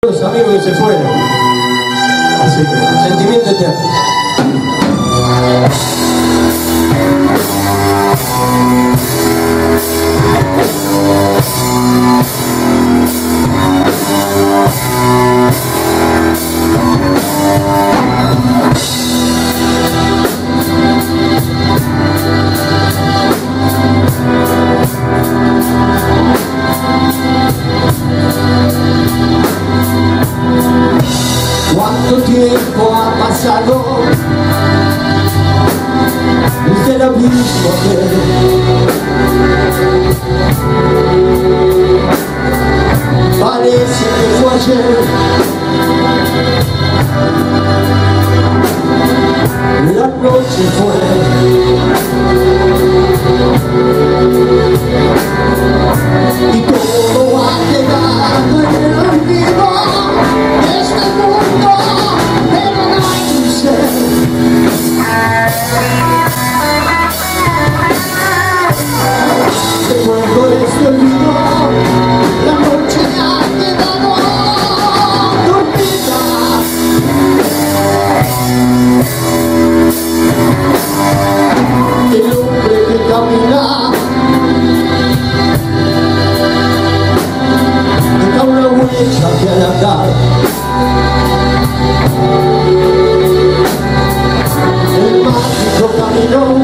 Los amigos que se fueron. Así que, sentimiento eterno. ¿Cuánto tiempo ha pasado desde la misma vez? Parece que fue ayer. La noche fue y todo ha quedado en el olvido de este mundo, pero no hay un ser. Recuerdo este olvido, la noche ha quedado dormida. El hombre que camina deja una huella que al andar. El mágico camino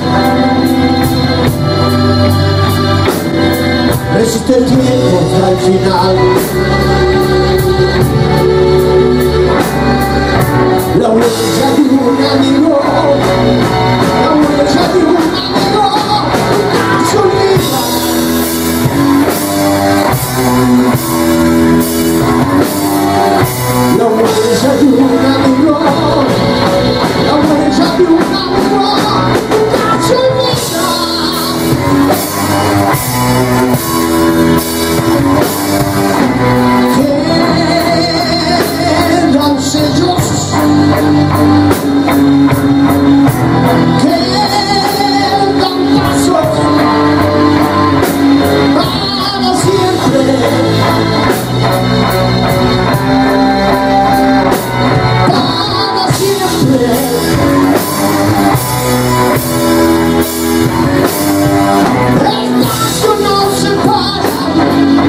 resiste el tiempo hasta el final. La huella de un amigo, la huella de un amigo, nunca se olvida. La huella de un amigo, la huella de un amigo, nunca se olvida. Quedan sellos, quedan pasos para siempre, para siempre. El paso no se para,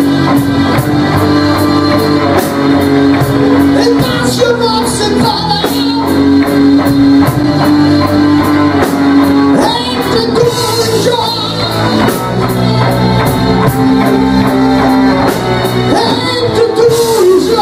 el paso no se para. Entre tú y yo, entre tú y yo.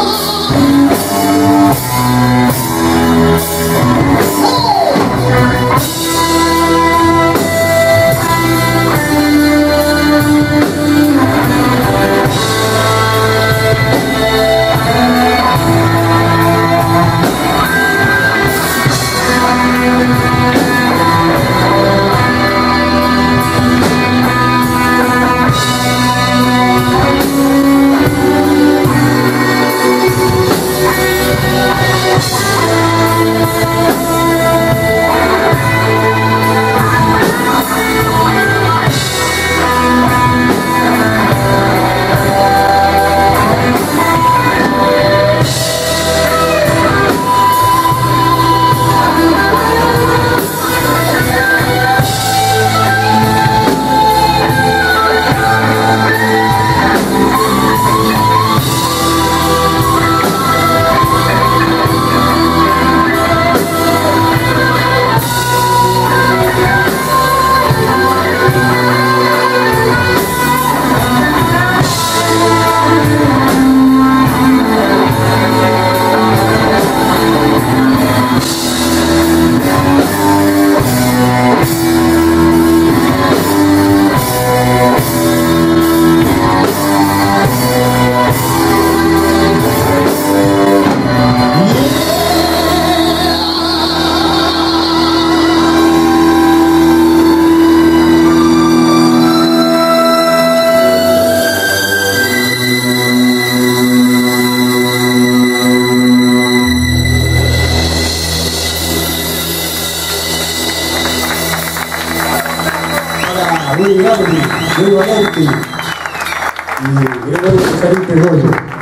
Willy Gaudi, Luis Valenti y Gregorio Cesarito Goyo.